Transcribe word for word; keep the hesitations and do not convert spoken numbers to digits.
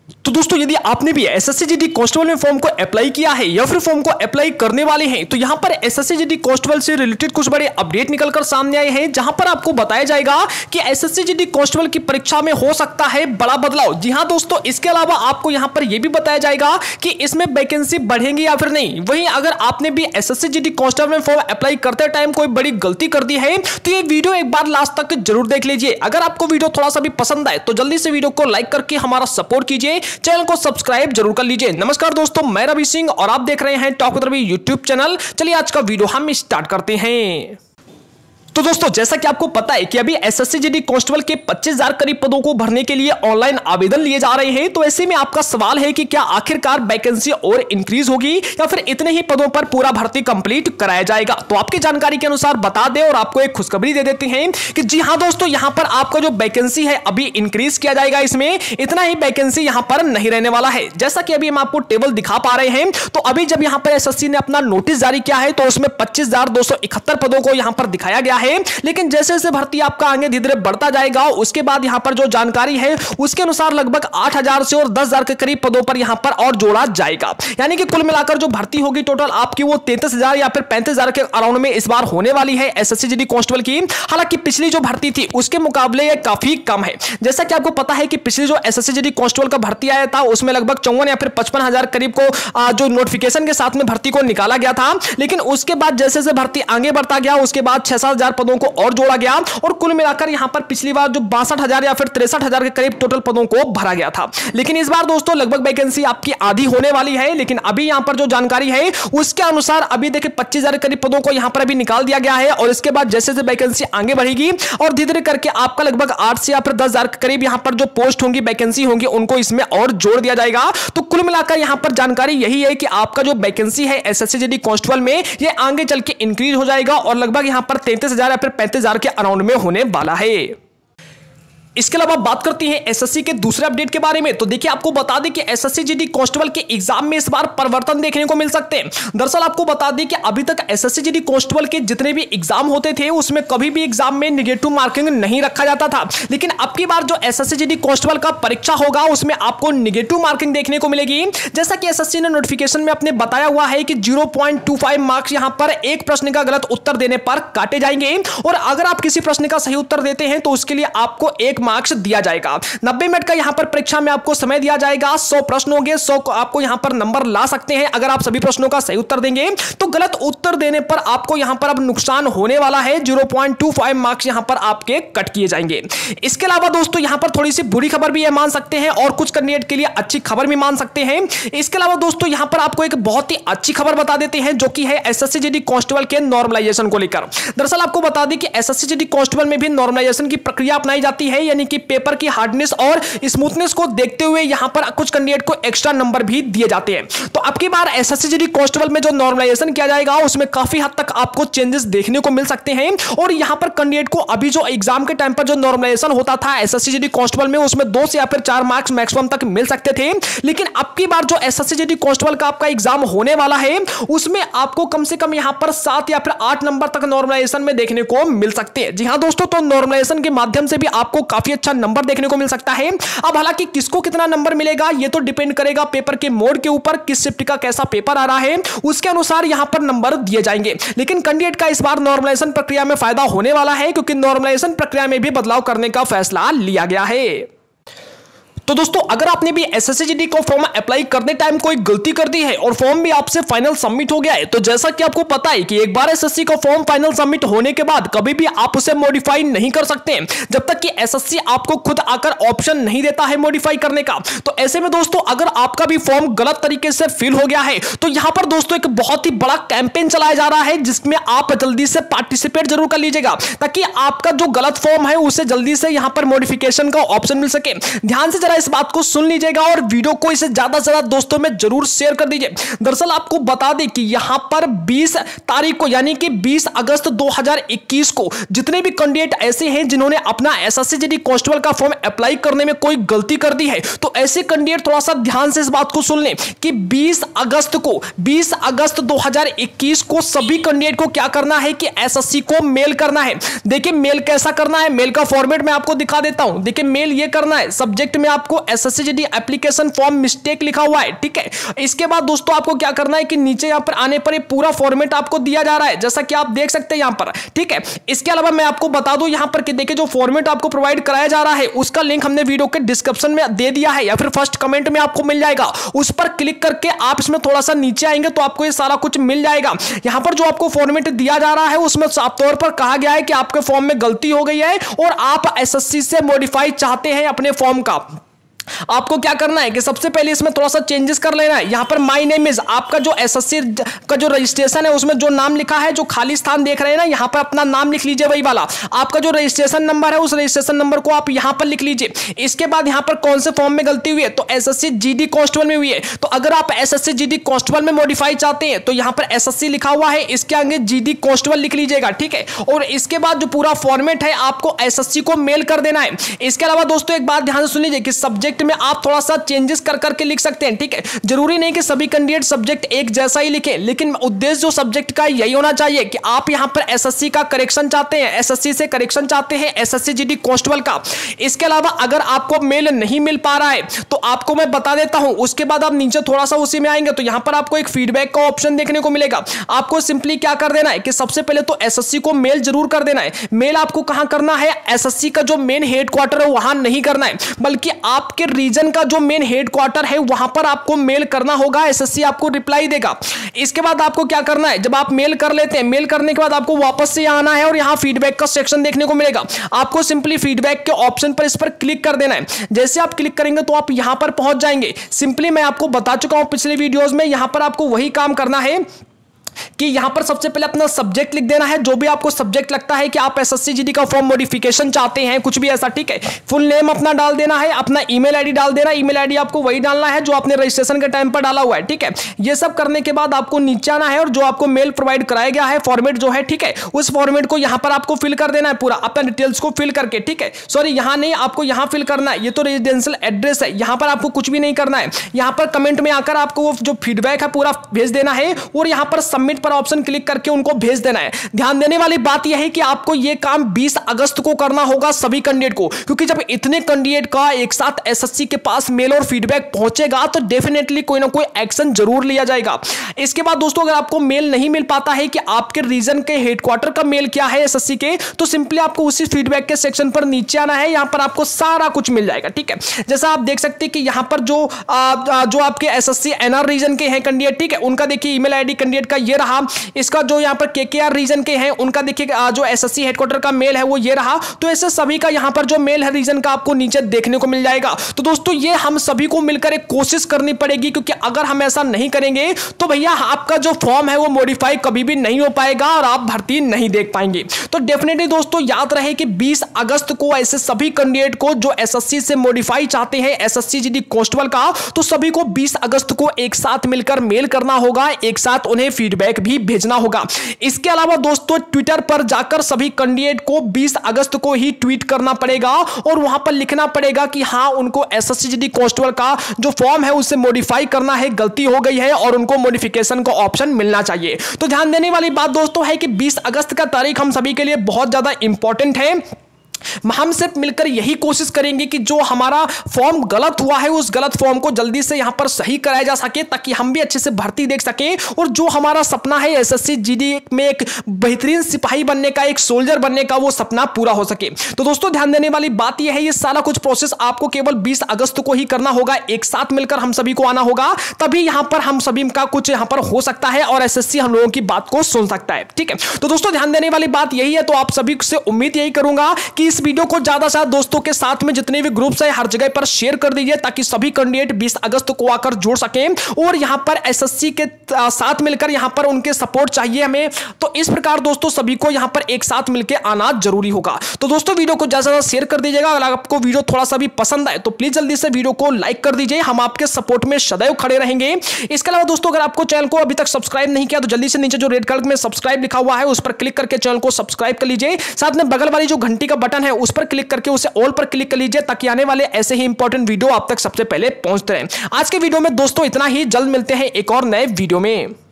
तो दोस्तों यदि आपने भी एसएससी जीडी कांस्टेबल में फॉर्म को अप्लाई किया है या फिर फॉर्म को अप्लाई करने वाले हैं तो यहां पर एसएससी जीडी कांस्टेबल से रिलेटेड कुछ बड़े अपडेट निकलकर सामने आए हैं, जहां पर आपको बताया जाएगा कि एसएससी जीडी कांस्टेबल की परीक्षा में हो सकता है बड़ा बदलाव। जी हां दोस्तों, इसके अलावा आपको यहां पर यह भी बताया जाएगा कि इसमें वैकेंसी बढ़ेंगी या फिर नहीं। वहीं अगर आपने भी एसएससी जीडी कांस्टेबल में फॉर्म अप्लाई करते टाइम कोई बड़ी गलती कर दी है तो ये वीडियो एक बार लास्ट तक जरूर देख लीजिए। अगर आपको वीडियो थोड़ा सा भी पसंद आए तो जल्दी से वीडियो को लाइक करके हमारा सपोर्ट कीजिए, चैनल को सब्सक्राइब जरूर कर लीजिए। नमस्कार दोस्तों, मैं रवि सिंह और आप देख रहे हैं talk with Ravi YouTube channel. चलिए आज का वीडियो हम स्टार्ट करते हैं। तो दोस्तों जैसा कि आपको पता है कि अभी एसएससी जीडी कांस्टेबल के पच्चीस हज़ार करीब पदों को भरने के लिए ऑनलाइन आवेदन लिए जा रहे हैं। तो ऐसे में आपका सवाल है कि क्या आखिरकार वैकेंसी और इंक्रीज होगी या फिर इतने ही पदों पर पूरा भर्ती कंप्लीट कराया जाएगा। तो आपकी जानकारी के अनुसार बता दें और आपको एक खुशखबरी दे देते हैं कि जी हां दोस्तों, यहां पर आपका जो वैकेंसी है अभी इंक्रीज किया जाएगा। इसमें इतना ही वैकेंसी यहां पर नहीं रहने वाला है। जैसा कि अभी हम आपको टेबल दिखा पा रहे हैं, तो अभी जब यहां पर एसएससी ने अपना नोटिस जारी किया है तो उसमें पच्चीस हजार दो सौ इकहत्तर पदों को यहां पर दिखाया गया है। लेकिन जैसे जैसे भर्ती आपका आगे धीरे धीरे बढ़ता जाएगा, उसके बाद यहां पर जो जानकारी है उसके अनुसार लगभग आठ हज़ार से और दस हज़ार के करीब पदों पर यहां पर और जोड़ा जाएगा। यानी कि कुल मिलाकर जो भर्ती होगी टोटल आपकी वो तैंतीस हज़ार या फिर पैंतीस हज़ार के अराउंड में इस बार होने वाली है एसएससी जीडी कांस्टेबल की। हालांकि पिछली जो भर्ती थी उसके मुकाबले ये काफी कम है। जैसा कि आपको पता है कि पिछली जो एसएससी जीडी कांस्टेबल का भर्ती आया था उसमें लगभग चौवन या फिर पचपन हजार करीब को जो नोटिफिकेशन के साथ में भर्ती को निकाला गया था। लेकिन उसके बाद जैसे जैसे भर्ती आगे बढ़ता गया उसके बाद छह सात हजार पदों को और जोड़ा गया और कुल मिलाकर यहां पर पिछली बार जो बासठ हजार या फिर तिरसठ हजार के करीब टोटल पदों को भरा गया था। लेकिन इस बार दोस्तों लगभग वैकेंसी आपकी आधी होने वाली है। लेकिन अभी यहां पर जो जानकारी है उसके अनुसार अभी देखिए पच्चीस हजार करीब पदों को यहां पर अभी निकाल दिया गया है और इसके बाद जैसे जैसे वैकेंसी आगे बढ़ेगी और धीरे धीरे करके आपका लगभग आठ से या फिर दस हजार के करीब यहां पर जो पोस्ट होंगी वैकेंसी होंगी उनको इसमें और जोड़ दिया जाएगा। तो कुल मिलाकर यहां पर जानकारी यही है कि आपका जो वैकेंसी है एसएससी जीडी कांस्टेबल में ये आगे चल के इंक्रीज हो जाएगा और लगभग यहां पर तैंतीस हजार या फिर पैंतीस हजार के अराउंड में होने वाला है। इसके अलावा बात करते हैं एसएससी के दूसरे अपडेट के बारे में। तो देखिए आपको बता दें कि एसएससी जीडी कांस्टेबल के एग्जाम में इस बार परिवर्तन देखने को मिल सकते हैं। दरअसल आपको बता दें कि अभी तक एसएससी जीडी कांस्टेबल के जितने भी एग्जाम होते थे उसमें कभी भी एग्जाम में नेगेटिव मार्किंग नहीं रखा जाता था। लेकिन अब की बार जो एसएससी जीडी कांस्टेबल का परीक्षा होगा उसमें आपको नेगेटिव मार्किंग देखने को मिलेगी। जैसा कि एसएससी ने नोटिफिकेशन में अपने बताया हुआ है कि zero point two five marks यहां पर एक प्रश्न का गलत उत्तर देने पर काटे जाएंगे और अगर आप किसी प्रश्न का सही उत्तर देते हैं तो उसके लिए आपको एक मार्क्स दिया जाएगा। नब्बे मिनट का यहां पर परीक्षा में आपको समय दिया जाएगा। सौ प्रश्न होंगे, सौ को आपको यहां पर नंबर ला सकते हैं अगर आप सभी प्रश्नों का सही उत्तर देंगे। तो गलत उत्तर देने पर आपको यहां पर अब नुकसान होने वाला है। Zero point two five marks यहां पर आपके कट किए जाएंगे। इसके अलावा दोस्तों यहां पर थोड़ी सी बुरी खबर भी मान सकते हैं और कुछ कैंडिडेट के लिए अच्छी खबर भी मान सकते हैं। इसके अलावा दोस्तों यहां पर आपको एक बहुत ही अच्छी खबर बता देते हैं जो कि है एसएससी जीडी कांस्टेबल के नॉर्मलाइजेशन को लेकर। दरअसल आपको बता दें कि एसएससी जीडी कांस्टेबल में भी नॉर्मलाइजेशन की प्रक्रिया अपनाई जाती है, यानी कि पेपर की हार्डनेस और स्मूथनेस को देखते हुए यहां पर कुछ कैंडिडेट को एक्स्ट्रा नंबर भी दिए जाते हैं। तो अब की बार एसएससी जीडी कांस्टेबल में जो नॉर्मलाइजेशन किया जाएगा उसमें काफी हद तक आपको चेंजेस देखने को मिल सकते हैं और यहां पर कैंडिडेट को अभी जो एग्जाम के टाइम पर जो नॉर्मलाइजेशन होता था एसएससी जीडी कांस्टेबल में उसमें दो से या फिर चार मार्क्स मैक्सिमम तक मिल सकते थे। लेकिन अब की बार जो एसएससी जीडी कांस्टेबल का आपका एग्जाम होने वाला है उसमें आपको कम से कम यहां पर सात या फिर आठ नंबर तक नॉर्मलाइजेशन में देखने को मिल सकते हैं। जी हां दोस्तों, तो नॉर्मलाइजेशन के माध्यम से भी आपको काफी अच्छा नंबर देखने को मिल सकता है। अब हालांकि किसको कितना नंबर मिलेगा ये तो डिपेंड करेगा पेपर के मोड के ऊपर, किस शिफ्ट का कैसा पेपर आ रहा है उसके अनुसार यहां पर नंबर दिए जाएंगे। लेकिन कैंडिडेट का इस बार नॉर्मलाइजेशन प्रक्रिया में फायदा होने वाला है क्योंकि नॉर्मलाइजेशन प्रक्रिया में भी बदलाव करने का फैसला लिया गया है। तो दोस्तों अगर आपने भी एसएससी जीडी को फॉर्म अप्लाई करने टाइम कोई गलती कर दी है और फॉर्म भी आपसे फाइनल सबमिट हो गया है तो जैसा कि आपको पता है कि एक बार एसएससी का फॉर्म फाइनल सबमिट होने के बाद कभी भी आप उसे मॉडिफाई नहीं कर सकते जब तक कि एसएससी आपको खुद आकर ऑप्शन नहीं देता है मॉडिफाई करने का। तो ऐसे में दोस्तों अगर आपका भी फॉर्म गलत तरीके से फिल हो गया है तो यहां पर दोस्तों एक बहुत ही बड़ा कैंपेन चलाया जा रहा है जिसमें आप जल्दी से पार्टिसिपेट जरूर कर लीजिएगा ताकि आपका जो गलत फॉर्म है उसे जल्दी से यहां पर मॉडिफिकेशन का ऑप्शन मिल सके। ध्यान से जरा इस बात को सुन लीजिएगा और वीडियो को इसे ज्यादा से ज्यादा दोस्तों में जरूर शेयर कर दीजिए। दरअसल आपको बता दें कि यहां पर बीस तारीख को यानी कि बीस अगस्त दो हज़ार इक्कीस को जितने भी कैंडिडेट ऐसे हैं जिन्होंने अपना एसएससी जीडी कांस्टेबल का फॉर्म अप्लाई करने में कोई गलती कर दी है तो ऐसे कैंडिडेट थोड़ा सा ध्यान से इस बात को सुन लें कि बीस अगस्त को बीस अगस्त दो हज़ार इक्कीस को सभी कैंडिडेट को क्या करना है कि एसएससी को मेल करना है। देखिए मेल कैसा करना है, मेल का फॉर्मेट मैं आपको दिखा देता हूं। देखिए मेल ये करना है, सब्जेक्ट में आप आपको एसएससीजीडी एप्लीकेशन फॉर्म मिस्टेक लिखा हुआ है, ठीक है। इसके बाद दोस्तों आपको क्या करना है कि नीचे यहां पर आने पर ये पूरा फॉर्मेट आपको दिया जा रहा है, जैसा कि आप देख सकते हैं यहां पर, ठीक है। इसके अलावा मैं आपको बता दूं यहां पर कि देखिए जो फॉर्मेट आपको प्रोवाइड कराया जा रहा है उसका लिंक हमने वीडियो के डिस्क्रिप्शन में दे दिया है या फिर फर्स्ट कमेंट में आपको मिल जाएगा। उस पर क्लिक करके आप इसमें थोड़ा सा नीचे आएंगे तो आपको ये सारा कुछ मिल जाएगा। यहां पर जो आपको फॉर्मेट दिया जा रहा है उसमें साफ तौर पर कहा गया है कि आपके फॉर्म में गलती हो गई है और आप एसएससी से मॉडिफाई चाहते हैं अपने फॉर्म का। आपको क्या करना है कि सबसे पहले इसमें थोड़ा सा चेंजेस कर लेना है। यहां पर माय नेम इज आपका जो एसएससी का जो रजिस्ट्रेशन है उसमें जो नाम लिखा है, जो खाली स्थान देख रहे हैं ना, यहां पर अपना नाम लिख लीजिए वही वाला। आपका जो रजिस्ट्रेशन नंबर है उस रजिस्ट्रेशन नंबर को आप यहां पर लिख लीजिए। इसके बाद यहां पर कौन से फॉर्म में गलती हुई है, तो एसएससी जीडी कांस्टेबल में हुई है। तो अगर आप एसएससी जीडी कांस्टेबल में मॉडिफाई चाहते हैं तो यहां पर एसएससी लिखा हुआ है, इसके आगे जीडी कांस्टेबल लिख लीजिएगा, ठीक है। और इसके बाद जो पूरा फॉर्मेट है आपको एसएससी को मेल कर देना है। इसके अलावा दोस्तों एक बात ध्यान से सुन लीजिए कि सब्जेक्ट में आप थोड़ा सा चेंजेस कर करके लिख सकते हैं, ठीक है। जरूरी नहीं कि सभी कैंडिडेट सब्जेक्ट एक जैसा ही लिखें, लेकिन उद्देश्य जो सब्जेक्ट का यही होना चाहिए कि आप यहां पर एसएससी का करेक्शन चाहते हैं, एसएससी से करेक्शन चाहते हैं, एसएससी जीडी कांस्टेबल का। इसके अलावा अगर आपको मेल नहीं मिल पा रहा है तो आपको मैं बता देता हूं, उसके बाद आप नीचे थोड़ा सा उसी में आएंगे तो यहां पर आपको एक फीडबैक का ऑप्शन देखने को मिलेगा। आपको सिंपली क्या कर देना है कि सबसे पहले तो एसएससी को मेल जरूर कर देना है। मेल आपको कहां करना है, एसएससी का जो मेन हेडक्वार्टर है वहां नहीं करना है, बल्कि आपके रीजन का जो मेन हेडक्वार्टर है वहां पर आपको मेल करना होगा। एसएससी आपको रिप्लाई देगा। इसके बाद आपको क्या करना है, जब आप मेल कर लेते हैं, मेल करने के बाद आपको वापस से आना है और यहां फीडबैक का सेक्शन देखने को मिलेगा। आपको सिंपली फीडबैक के ऑप्शन पर इस पर क्लिक कर देना है। जैसे आप क्लिक करेंगे तो आप यहां पर पहुंच जाएंगे। सिंपली मैं आपको बता चुका हूं पिछले वीडियोस में, यहां पर आपको वही काम करना है कि यहां पर सबसे पहले अपना सब्जेक्ट लिख देना है, जो भी आपको सब्जेक्ट लगता है कि आप एसएससी जीडी का फॉर्म मॉडिफिकेशन चाहते हैं, कुछ भी ऐसा, ठीक है। फुल नेम अपना डाल देना है, अपना ईमेल आईडी डाल देना है। ईमेल आईडी आपको वही डालना है जो आपने रजिस्ट्रेशन के टाइम पर डाला हुआ है, ठीक है। ये सब करने के बाद आपको नीचे आना है और जो आपको मेल प्रोवाइड कराया गया है फॉर्मेट जो है, ठीक है, उस फॉर्मेट को यहां पर आपको फिल कर देना है, पूरा अपना डिटेल्स को फिल करके, ठीक है। सॉरी यहां नहीं, आपको यहां फिल करना है, ये तो रेजिडेंशियल एड्रेस है, यहां पर आपको कुछ भी नहीं करना है। यहां पर कमेंट में आकर आपको वो जो फीडबैक है पूरा भेज देना है और यहां पर सबमिट पर ऑप्शन क्लिक करके उनको भेज देना है। ध्यान देने वाली बात यह है कि आपको यह काम बीस अगस्त को करना होगा सभी कैंडिडेट को, क्योंकि जब इतने कैंडिडेट का एक साथ एसएससी के पास मेल और फीडबैक पहुंचेगा तो डेफिनेटली कोई ना कोई एक्शन जरूर लिया जाएगा। इसके बाद दोस्तों अगर आपको मेल नहीं मिल पाता है कि आपके रीजन के हेडक्वार्टर का मेल क्या है एसएससी के, तो सिंपली आपको उसी फीडबैक के सेक्शन पर नीचे आना है। यहां पर आपको सारा कुछ मिल जाएगा, ठीक है। जैसा आप देख सकते हैं कि यहां पर जो आ, जो आपके एसएससी एनआर रीजन के हैं कैंडिडेट, ठीक है, उनका देखिए ईमेल आईडी कैंडिडेट का ये रहा। इसका जो यहां पर केकेआर रीजन के हैं उनका देखिए जो एसएससी हेडक्वार्टर का मेल है वो ये रहा। तो ऐसे सभी का यहां पर जो मेल है रीजन का आपको नीचे देखने को मिल जाएगा। तो दोस्तों ये हम सभी को मिलकर एक कोशिश करनी पड़ेगी, क्योंकि अगर हम ऐसा नहीं करेंगे तो भैया आपका जो फॉर्म है वो मॉडिफाई कभी भी नहीं हो पाएगा और आप भर्ती नहीं देख पाएंगे। तो डेफिनेटली दोस्तों याद रहे कि बीस अगस्त को ऐसे सभी कैंडिडेट को जो एसएससी से मॉडिफाई चाहते हैं एसएससी जीडी कांस्टेबल का, तो सभी को बीस अगस्त को एक साथ मिलकर मेल करना होगा, एक साथ उन्हें फीडबैक भी भेजना होगा। इसके अलावा दोस्तों ट्विटर पर जाकर सभी कैंडिडेट को बीस अगस्त को ही ट्वीट करना पड़ेगा और वहां पर लिखना पड़ेगा कि हां उनको एसएससी जीडी कांस्टेबल का जो फॉर्म है उसे मॉडिफाई करना है, गलती हो गई है और उनको मॉडिफिकेशन का ऑप्शन मिलना चाहिए। तो ध्यान देने वाली बात दोस्तों है कि बीस अगस्त का तारीख हम सभी के लिए बहुत ज्यादा इंपॉर्टेंट है। हम सिर्फ मिलकर यही कोशिश करेंगे कि जो हमारा फॉर्म गलत हुआ है उस गलत फॉर्म को जल्दी से यहां पर सही कराया जा सके, ताकि हम भी अच्छे से भर्ती देख सकें और जो हमारा सपना है एसएससी जीडी में एक बेहतरीन सिपाही बनने का, एक सोल्जर बनने का, वो सपना पूरा हो सके। तो दोस्तों ध्यान देने वाली बात यह है, ये सारा कुछ प्रोसेस आपको केवल बीस अगस्त को ही करना होगा, एक साथ मिलकर हम सभी को आना होगा, तभी यहां पर हम सभी का कुछ यहां पर हो सकता है और एसएससी हम लोगों की बात को सुन सकता है, ठीक है। तो दोस्तों ध्यान देने वाली बात यही है। तो आप सभी से उम्मीद यही करूंगा कि इस वीडियो को ज्यादा से ज्यादा दोस्तों के साथ में जितने भी ग्रुप्स है हर जगह पर शेयर कर दीजिए, ताकि सभी कैंडिडेट बीस अगस्त को आकर जुड़ सकें और यहां पर एसएससी के साथ मिलकर यहां पर उनके सपोर्ट चाहिए हमें। तो इस प्रकार दोस्तों सभी को यहां पर एक साथ मिलकर आना जरूरी होगा। तो दोस्तों वीडियो को ज्यादा से ज्यादा शेयर कर दीजिएगा। अगर आपको वीडियो थोड़ा सा भी पसंद आए तो प्लीज जल्दी से वीडियो को लाइक कर दीजिए, हम आपके सपोर्ट में सदैव खड़े रहेंगे। इसके अलावा दोस्तों अगर आपको चैनल को अभी तक सब्सक्राइब नहीं किया तो जल्दी से नीचे जो रेड कलर में सब्सक्राइब लिखा हुआ है उस पर क्लिक करके चैनल को सब्सक्राइब कर लीजिए। साथ में बगल वाली जो घंटी का बटन है उस पर क्लिक करके उसे ऑल पर क्लिक कर लीजिए, ताकि आने वाले ऐसे ही इंपॉर्टेंट वीडियो आप तक सबसे पहले पहुंचते रहें। आज के वीडियो में दोस्तों इतना ही, जल्द मिलते हैं एक और नए वीडियो में।